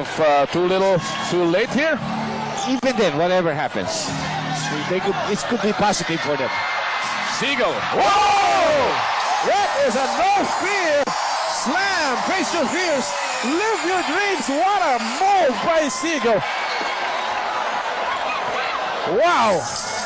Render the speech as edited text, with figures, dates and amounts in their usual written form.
too little, too late here? Even then, whatever happens, it could be positive for them. Seigle. Whoa! That is a no-fear slam, face your fears, live your dreams. What a move by Seigle. Wow.